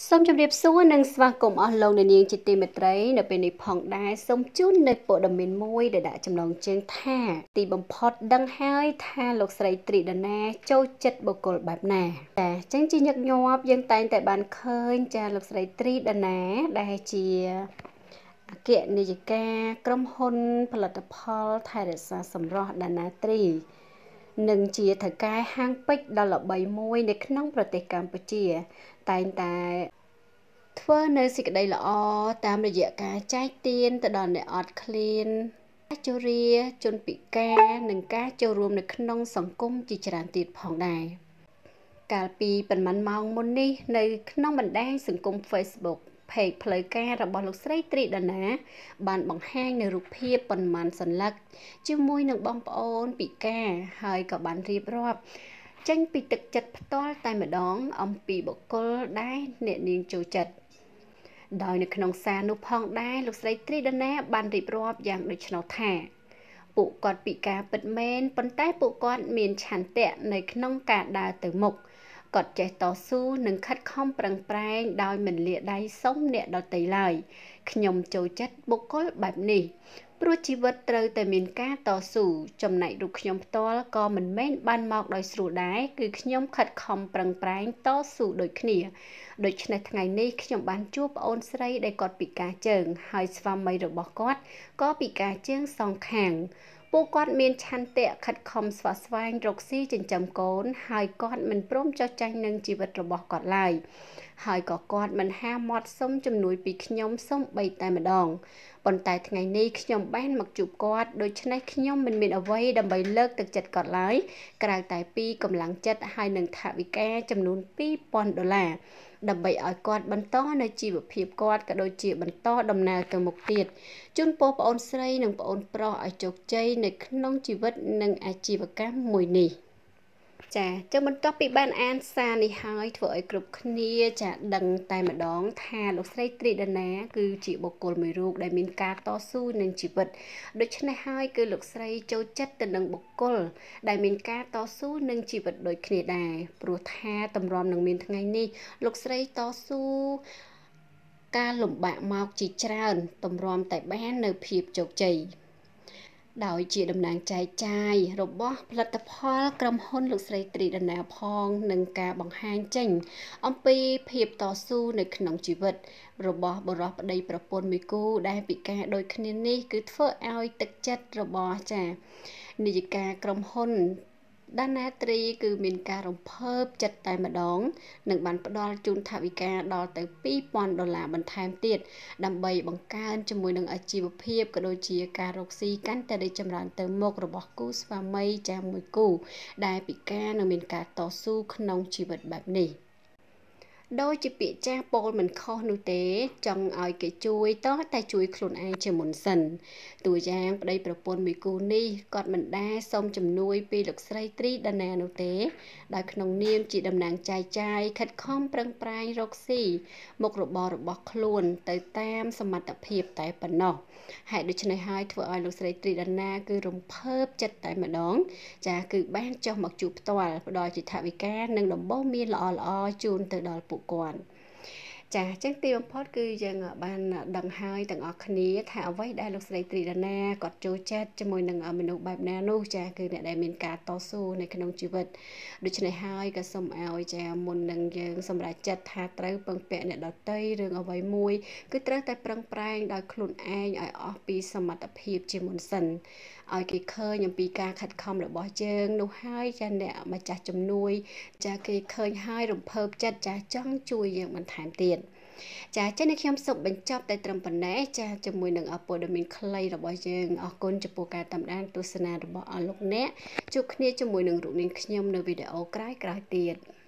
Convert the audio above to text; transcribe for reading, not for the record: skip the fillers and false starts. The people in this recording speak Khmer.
សូមជម្រាបសួរនិងស្វាគមន៍អស់លោកអ្នកនាងជាទីមេត្រីនៅពេលនេះផងដែរសូមជូននៅព័ត៌មានមួយដែលដាក់ចំណងជើងថាទីបំផុតដឹងហើយថាលោកស្រីត្រីដាណាចូលចិត្តបុគ្គលបែបណាចាអញ្ចឹងជាញឹកញាប់យើងតែងតែបានឃើញចាលោកស្រីត្រីដាណាដែលជាអគ្គនាយិកាក្រុមហ៊ុនផលិតផលថែរក្សាសម្រស់ដាណាត្រីនិងជាថៅកែហាងពេជ្រដ៏ល្បីមួយនៅក្នុងប្រទេសកម្ពុជាតែងតែធ្វើនៅសេចក្តីល្អតាមរយៈការចែកទានទៅដល់អ្នកអត់ឃ្លានជរាជនពិការនិងការចូលរួមនៅក្នុងសង្គមជាច្រើនទៀតផងដែរកាលពីប៉ុន្មានម៉ោងមុននេះនៅក្នុងបណ្ដាញសង្គម Facebook page ផ្លូវការរបស់លោកស្រីត្រីដាណាបានបង្ហាញនៅរូបភាពប៉ុន្មានសន្លឹកជាមួយនឹងបងប្អូនពិការហើយក៏បានរៀបរាប់ចេញពីទឹកចិត្តផ្ទាល់តែម្ដងអំពីបុគ្គលដែលអ្នកនាងចូលចិត្តដោយនៅក្នុងសារនោះផងដែរលោកស្រីត្រីដាណាបានរៀបរាប់យ៉ាងដូចនោះថាពួកគាត់ពិការពិតមែនប៉ុន្តែពួកគាត់មានឆន្ទៈនៅក្នុងការដើរទៅមុខគាត់ចេះតស៊ូនិងខិតខំប្រឹងប្រែងដោយមិនលាដៃសុំអ្នកដទៃឡើយខ្ញុំចូលចិត្តបុគ្គលបែបនេះព្រោះជីវិតត្រូវតែមានការតស៊ូចំណែករូបខ្ញុំផ្ទាល់ក៏មិនមែនបានមកដោយស្រួលដែរគឺខ្ញុំខិតខំប្រឹងប្រែងតស៊ូដូចគ្នាដូច្នេះថ្ងៃនេះខ្ញុំបានជួបប្អូនស្រីដែលគាត់ពិការជើងហើយស្វាមីរបស់គាត់ក៏ពិការជើងសងខាងពួកគាត់មានឆន្ទៈខិតខំស្វាស្វែងរកស៊ីចិញ្ចឹមកូនហើយគាត់មិនព្រមចោះចាញ់នឹងជីវិតរបស់គាត់ឡើយហើយក៏គាត់មិនហាមាត់សុំជំនួយពីខ្ញុំសូម្បីតែម្ដងប៉ុន្តែថ្ងៃនេះខ្ញុំបានមកជួបគាត់ដូច្នេះខ្ញុំមិនមានអ្វីដើម្បីលើកទឹកចិត្តគាត់ឡើយក្រៅតែពីកម្លាំងចិត្តហើយនឹងថវិកាចំនួន$2,000ដើម្បីឲ្យគាត់បន្តនៅជីវភាពគាត់ក៏ដូចជាបន្តដំណើរទៅមុខទៀតជូនពរប្អូនស្រីនិងប្អូនប្រុសឲ្យជោគជ័យនៅក្នុងជីវិតនិងអាជីវកម្មមួយនេះចាចឹងបន្ទាប់ពីបានអានសារនេះហើយធ្វើឲ្យគ្រប់គ្នាចាដឹងតែម្ដងថាលោកស្រីត្រីដាណាគឺជាបុគ្គលមួយរូបដែលមានការតស៊ូនឹងជីវិតដូច្នេះហើយគឺលោកស្រីចូលចិត្តទៅនឹងបុគ្គលដែលមានការតស៊ូនឹងជីវិតដូចគ្នាដែរព្រោះថាតម្រាំនឹងមានថ្ងៃនេះលោកស្រីតស៊ូការលំបាកមកជាច្រើនតម្រាំតែបាននៅភាពជោគជ័យដោយជាតំណាងចែកចាយរបស់ផលិតផលក្រុមហ៊ុនលោកស្រីត្រីដាណាផងនឹងការបង្ហាញចេញអំពីភាពតស៊ូនៅក្នុងជីវិតរបស់បុរសប្តីប្រពន្ធមួយគូដែលពិការដូចគ្នានេះគឺធ្វើឲ្យទឹកចិត្តរបស់ចានាយិកាក្រុមហ៊ុនដាណាត្រីគឺមានការរំភើបចិត្តតែម្ដងនិងបានផ្ដល់ជូនថវិកាដល់ទៅ$2,000បន្ថែមទៀតដើម្បីបង្កើនជាមួយនឹងអាជីវភាពក៏ដូចជាការរកស៊ីកាន់តែរីកចម្រើនទៅមុខរបស់គូស្វាមីចាស់មួយគូដែលពិការនិងមានការតស៊ូក្នុងជីវិតបែបនេះដោយជាពាក្យចាស់ពោលមិនខុសនោះទេចង់ឲ្យគេជួយតោះតែជួយខ្លួនឯងជាមុនសិនតួយ៉ាងប្តីប្រពន្ធមួយគូនេះគាត់មិនដែលសុំជំនួយពីលោកស្រីត្រីដាណានោះទេដោយក្នុងនាមជាតំណាងចែកចាយខិតខំប្រឹងប្រែងរកស៊ីមុខរបររបស់ខ្លួនទៅតាមសមត្ថភាពតែប៉ុណ្ណោះហើយដូច្នេះហើយធ្វើឲ្យលោកស្រីត្រីដាណាគឺរំភើបចិត្តតែម្ដងចាគឺបានចុះមកជួបផ្ទាល់ផ្ដល់ជាថវិកានិងដំបូន្មានល្អៗជូនទៅដល់ពួកគាត់ចាអញ្ចឹងទីបំផុតគឺយើងបានដឹងហើយទាំងអស់គ្នាថាអ្វីដែលលោកស្រីត្រីដាណាគាត់ចូលចិត្តជាមួយនឹងមនុស្សបែបណានោះចាគឺអ្នកដែលមានការតស៊ូនៅក្នុងជីវិតដូច្នេះហើយក៏សូមឲ្យចាមុននឹងយើងសម្រេចចិត្តថាត្រូវពឹងពាក់អ្នកដទៃរឿងអ្វីមួយគឺត្រូវតែប្រឹងប្រែងដោយខ្លួនឯងឲ្យអស់ពីសមត្ថភាពជាមុនសិនឲ្យគេឃើញអំពីការខិតខំរបស់យើងនោះហើយចាអ្នកម្ចាស់ជំនួយចាគេឃើញហើយរំភើបចិត្តចាចង់ជួយយើងបន្ថែមទៀតចាចឹងនេះខ្ញុំសូមបញ្ចប់តែត្រឹមប៉ុណ្ណេះចាជាមួយនឹងព័ត៌មានខ្លីរបស់យើងអរគុណចំពោះការតាមដានទស្សនារបស់អស់លោកអ្នកជួបគ្នាជាមួយនឹងរូបនាងខ្ញុំនៅវីដេអូក្រោយៗទៀត